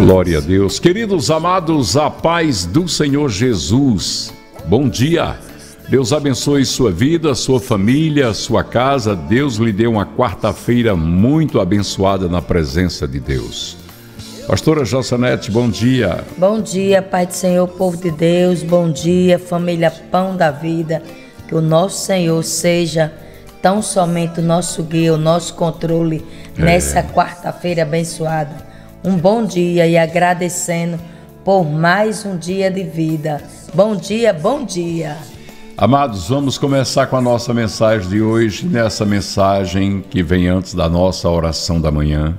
Glória a Deus. Queridos amados, a paz do Senhor Jesus. Bom dia. Deus abençoe sua vida, sua família, sua casa. Deus lhe dê uma quarta-feira muito abençoada na presença de Deus. Pastora Jossanete, bom dia. Bom dia, Pai do Senhor, povo de Deus. Bom dia, família Pão da Vida. Que o nosso Senhor seja tão somente o nosso guia, o nosso controle nessa quarta-feira abençoada. Um bom dia e agradecendo por mais um dia de vida. Bom dia, bom dia. Amados, vamos começar com a nossa mensagem de hoje. Nessa mensagem que vem antes da nossa oração da manhã,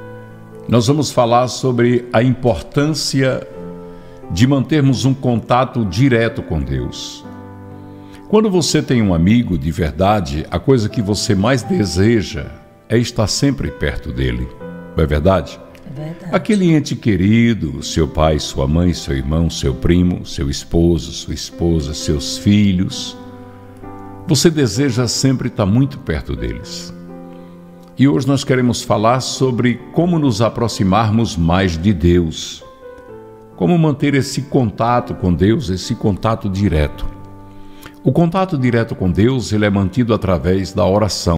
nós vamos falar sobre a importância de mantermos um contato direto com Deus. Quando você tem um amigo de verdade, a coisa que você mais deseja é estar sempre perto dele. Não é verdade? É verdade. Aquele ente querido, seu pai, sua mãe, seu irmão, seu primo, seu esposo, sua esposa, seus filhos, você deseja sempre estar muito perto deles. E hoje nós queremos falar sobre como nos aproximarmos mais de Deus. Como manter esse contato com Deus, esse contato direto. O contato direto com Deus, ele é mantido através da oração.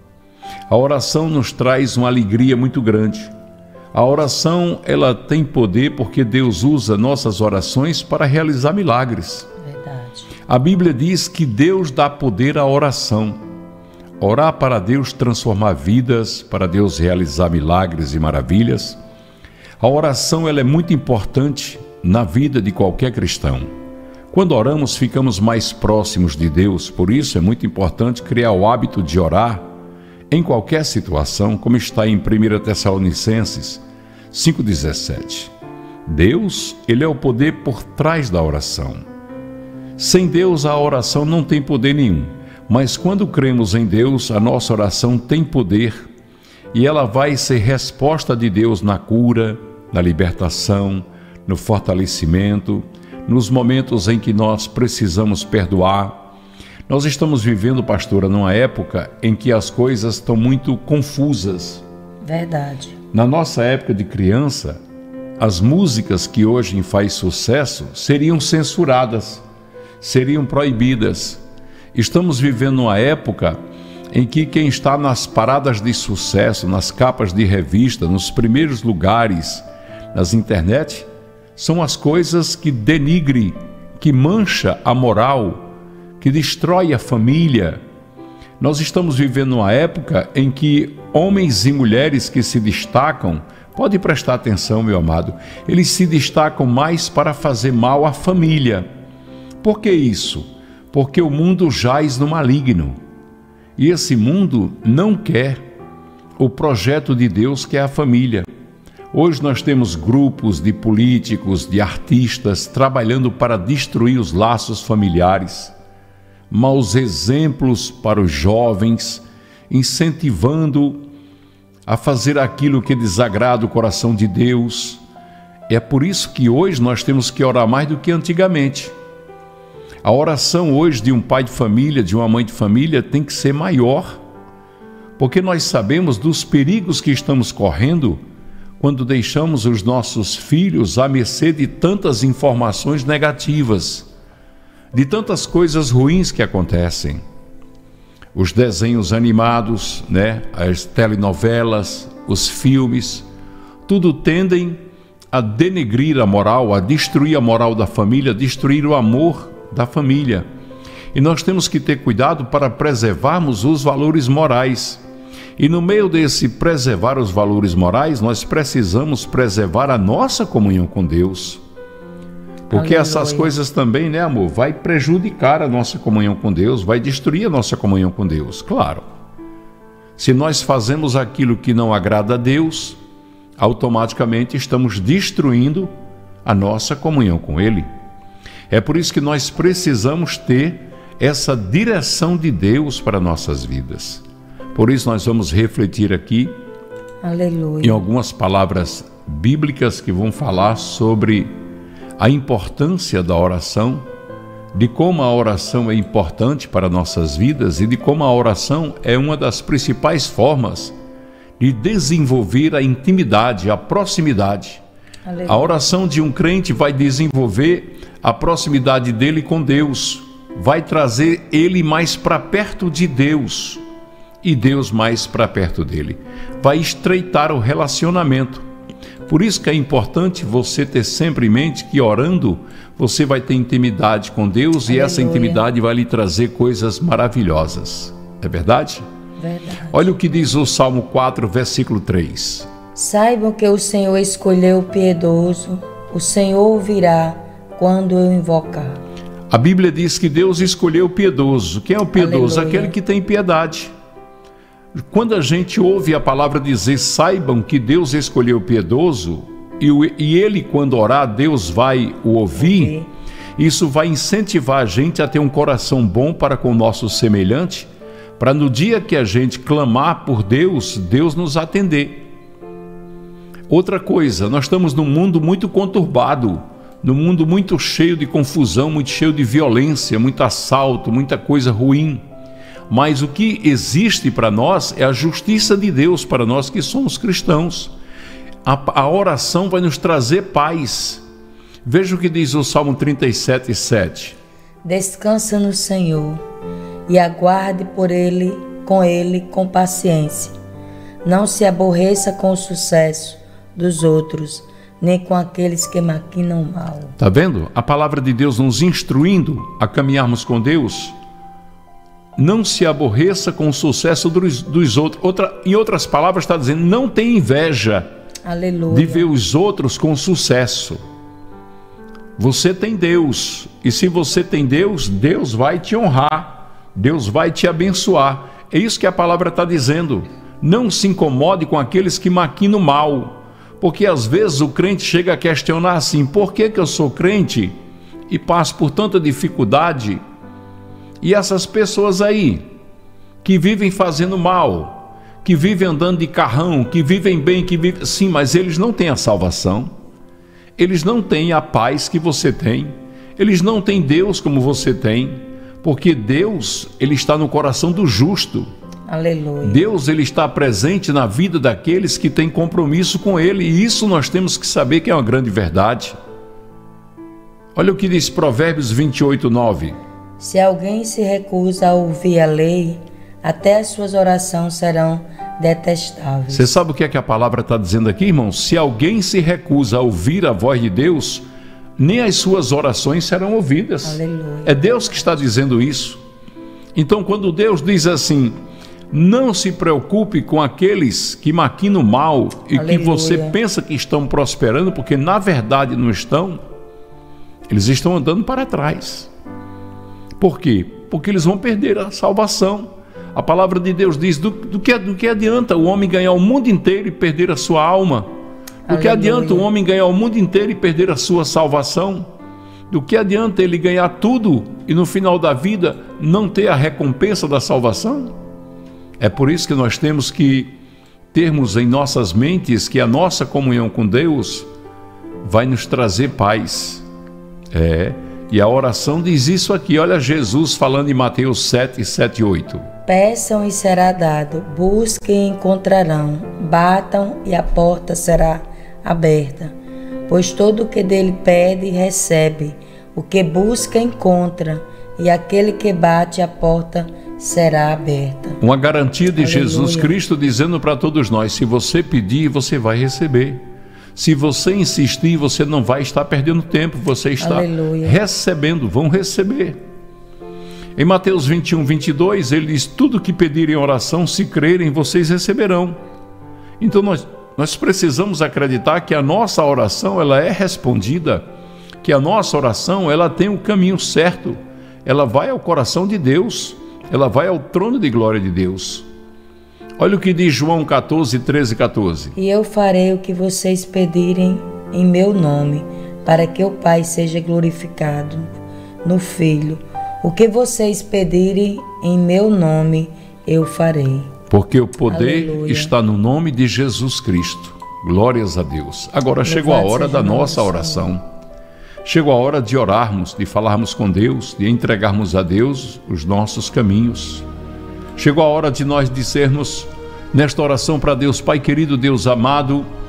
A oração nos traz uma alegria muito grande. A oração, ela tem poder porque Deus usa nossas orações para realizar milagres. Verdade. A Bíblia diz que Deus dá poder à oração. Orar para Deus transformar vidas, para Deus realizar milagres e maravilhas. A oração, ela é muito importante na vida de qualquer cristão. Quando oramos, ficamos mais próximos de Deus, por isso é muito importante criar o hábito de orar em qualquer situação, como está em 1 Tessalonicenses 5,17. Deus, ele é o poder por trás da oração. Sem Deus, a oração não tem poder nenhum, mas quando cremos em Deus, a nossa oração tem poder e ela vai ser resposta de Deus na cura, na libertação, no fortalecimento, nos momentos em que nós precisamos perdoar. Nós estamos vivendo, pastora, numa época em que as coisas estão muito confusas. Verdade. Na nossa época de criança, as músicas que hoje fazem sucesso seriam censuradas, seriam proibidas. Estamos vivendo uma época em que quem está nas paradas de sucesso, nas capas de revista, nos primeiros lugares, nas internet, são as coisas que denigre, que mancha a moral, que destrói a família. Nós estamos vivendo uma época em que homens e mulheres que se destacam, pode prestar atenção, meu amado, eles se destacam mais para fazer mal à família. Por que isso? Porque o mundo jaz no maligno. E esse mundo não quer o projeto de Deus, que é a família. Hoje nós temos grupos de políticos, de artistas, trabalhando para destruir os laços familiares. Maus exemplos para os jovens, incentivando a fazer aquilo que desagrada o coração de Deus. É por isso que hoje nós temos que orar mais do que antigamente. A oração hoje de um pai de família, de uma mãe de família, tem que ser maior, porque nós sabemos dos perigos que estamos correndo quando deixamos os nossos filhos à mercê de tantas informações negativas, de tantas coisas ruins que acontecem. Os desenhos animados, as telenovelas, os filmes, tudo tendem a denegrir a moral, a destruir a moral da família, a destruir o amor da família. E nós temos que ter cuidado para preservarmos os valores morais. E no meio desse preservar os valores morais, nós precisamos preservar a nossa comunhão com Deus. Porque essas coisas também, amor, vai prejudicar a nossa comunhão com Deus, vai destruir a nossa comunhão com Deus, claro. Se nós fazemos aquilo que não agrada a Deus, automaticamente estamos destruindo a nossa comunhão com Ele. É por isso que nós precisamos ter essa direção de Deus para nossas vidas. Por isso nós vamos refletir aqui em algumas palavras bíblicas que vão falar sobre a importância da oração, de como a oração é importante para nossas vidas e de como a oração é uma das principais formas de desenvolver a intimidade, a proximidade Aleluia. A oração de um crente vai desenvolver a proximidade dele com Deus, vai trazer ele mais para perto de Deus e Deus mais para perto dele. Vai estreitar o relacionamento. Por isso que é importante você ter sempre em mente que orando você vai ter intimidade com Deus. Aleluia. E essa intimidade vai lhe trazer coisas maravilhosas. É verdade? Verdade. Olha o que diz o Salmo 4, versículo 3. Saibam que o Senhor escolheu o piedoso, o Senhor ouvirá quando eu invocar. A Bíblia diz que Deus escolheu o piedoso. Quem é o piedoso? Aleluia. Aquele que tem piedade. Quando a gente ouve a palavra dizer, saibam que Deus escolheu o piedoso, e ele, quando orar, Deus vai o ouvir, isso vai incentivar a gente a ter um coração bom para com o nosso semelhante, para no dia que a gente clamar por Deus, Deus nos atender. Outra coisa, nós estamos num mundo muito conturbado, num mundo muito cheio de confusão, muito cheio de violência, muito assalto, muita coisa ruim. Mas o que existe para nós é a justiça de Deus, para nós que somos cristãos. A oração vai nos trazer paz. Veja o que diz o Salmo 37, 7. Descansa no Senhor e aguarde por Ele com paciência. Não se aborreça com o sucesso dos outros, nem com aqueles que maquinam mal. Está vendo? A palavra de Deus nos instruindo a caminharmos com Deus. Não se aborreça com o sucesso dos outros. Em outras palavras, está dizendo, não tenha inveja. Aleluia. De ver os outros com sucesso. Você tem Deus, e se você tem Deus, Deus vai te honrar, Deus vai te abençoar. É isso que a palavra está dizendo. Não se incomode com aqueles que maquinam mal, porque às vezes o crente chega a questionar assim, por que eu sou crente e passo por tanta dificuldade? E essas pessoas aí, que vivem fazendo mal, que vivem andando de carrão, que vivem bem, sim, mas eles não têm a salvação, eles não têm a paz que você tem, eles não têm Deus como você tem, porque Deus, Ele está no coração do justo. Aleluia. Deus, Ele está presente na vida daqueles que têm compromisso com Ele, e isso nós temos que saber que é uma grande verdade. Olha o que diz Provérbios 28, 9. Se alguém se recusa a ouvir a lei, até as suas orações serão detestáveis. Você sabe o que é que a palavra está dizendo aqui, irmão? Se alguém se recusa a ouvir a voz de Deus, nem as suas orações serão ouvidas. Aleluia. É Deus que está dizendo isso. Então, quando Deus diz assim, não se preocupe com aqueles que maquinam mal e Aleluia. Que você pensa que estão prosperando, porque na verdade não estão, eles estão andando para trás. Por quê? Porque eles vão perder a salvação. A palavra de Deus diz, do que adianta o homem ganhar o mundo inteiro e perder a sua alma? Do que adianta o homem ganhar o mundo inteiro e perder a sua salvação? Do que adianta ele ganhar tudo e no final da vida não ter a recompensa da salvação? É por isso que nós temos que termos em nossas mentes que a nossa comunhão com Deus vai nos trazer paz. E a oração diz isso aqui, olha Jesus falando em Mateus 7, 7 e 8. Peçam e será dado, busquem e encontrarão, batam e a porta será aberta. Pois todo o que dele pede, recebe, o que busca, encontra, e aquele que bate, a porta será aberta. Uma garantia de Aleluia. Jesus Cristo dizendo para todos nós, se você pedir, você vai receber. Se você insistir, você não vai estar perdendo tempo, você está Aleluia. recebendo, vão receber. Em Mateus 21, 22, ele diz, tudo que pedirem em oração, se crerem, vocês receberão. Então nós precisamos acreditar que a nossa oração, ela é respondida, que a nossa oração, ela tem o caminho certo, ela vai ao coração de Deus, ela vai ao trono de glória de Deus. Olha o que diz João 14, 13 e 14. E eu farei o que vocês pedirem em meu nome, para que o Pai seja glorificado no Filho. O que vocês pedirem em meu nome, eu farei. Porque o poder Aleluia. está no nome de Jesus Cristo. Glórias a Deus. Agora chegou a hora da nossa oração. Chegou a hora de orarmos, de falarmos com Deus, de entregarmos a Deus os nossos caminhos. Chegou a hora de nós dizermos nesta oração para Deus, Pai querido, Deus amado,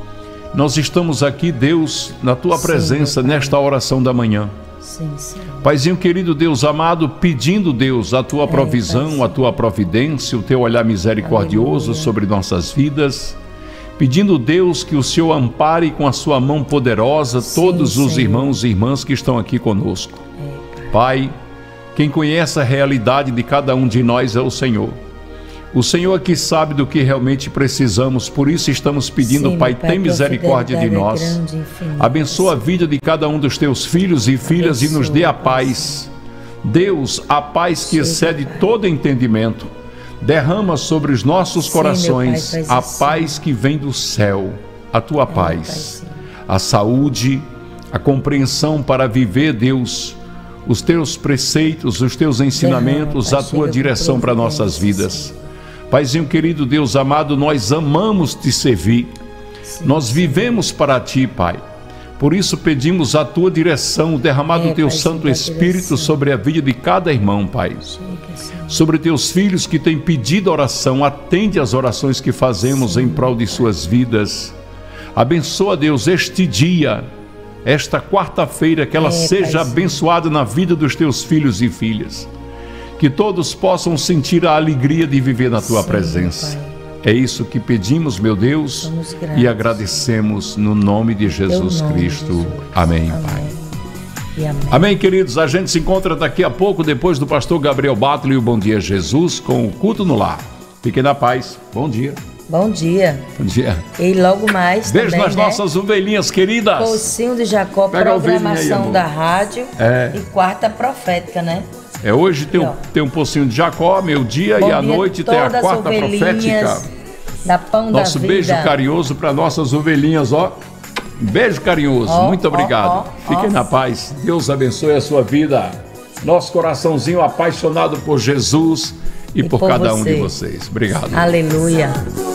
Nós estamos aqui, Deus, na Tua presença, nesta oração da manhã. Sim, Senhor. Paizinho querido, Deus amado, pedindo, Deus, a Tua provisão, a Tua providência, o Teu olhar misericordioso sobre nossas vidas. Pedindo, Deus, que o Senhor ampare com a Sua mão poderosa todos os irmãos e irmãs que estão aqui conosco. Pai, quem conhece a realidade de cada um de nós é o Senhor. O Senhor aqui sabe do que realmente precisamos, por isso estamos pedindo, Pai, tem misericórdia de nós. Abençoa a vida de cada um dos Teus filhos e filhas e nos dê a paz. Deus, a paz que excede todo entendimento. Derrama sobre os nossos corações a paz que vem do céu, a Tua paz, a saúde, a compreensão para viver, Deus, os Teus preceitos, os Teus ensinamentos, a Tua direção para nossas vidas. Paizinho querido, Deus amado, nós amamos Te servir, nós vivemos para Ti, Pai. Por isso pedimos a Tua direção, derramado o Teu Santo Espírito sobre a vida de cada irmão, Pai. Sobre Teus filhos que têm pedido oração, atende as orações que fazemos em prol de suas vidas. Abençoa, Deus, este dia, esta quarta-feira, que ela seja abençoada na vida dos Teus filhos e filhas. Que todos possam sentir a alegria de viver na Tua presença. É isso que pedimos, meu Deus, e agradecemos no nome de Jesus Cristo. Amém, Pai. Amém, queridos. A gente se encontra daqui a pouco, depois do pastor Gabriel Battle e o Bom Dia Jesus, com o Culto no Lar. Fiquem na paz. Bom dia. Bom dia. Bom dia. E logo mais beijo também, nas nossas ovelhinhas queridas. Pocinho de Jacó, pega programação aí, da rádio e quarta profética, né? Hoje tem um Pocinho de Jacó, meio-dia, e à noite tem a quarta profética. Da Pão Nosso da Vida. Beijo carinhoso para nossas ovelhinhas, ó. Beijo carinhoso, muito obrigado. Fiquem na paz. Deus abençoe a sua vida. Nosso coraçãozinho apaixonado por Jesus e por cada um de vocês. Obrigado. Aleluia.